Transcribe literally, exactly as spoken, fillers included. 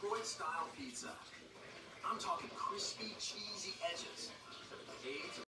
Detroit-style pizza. I'm talking crispy, cheesy edges. Aids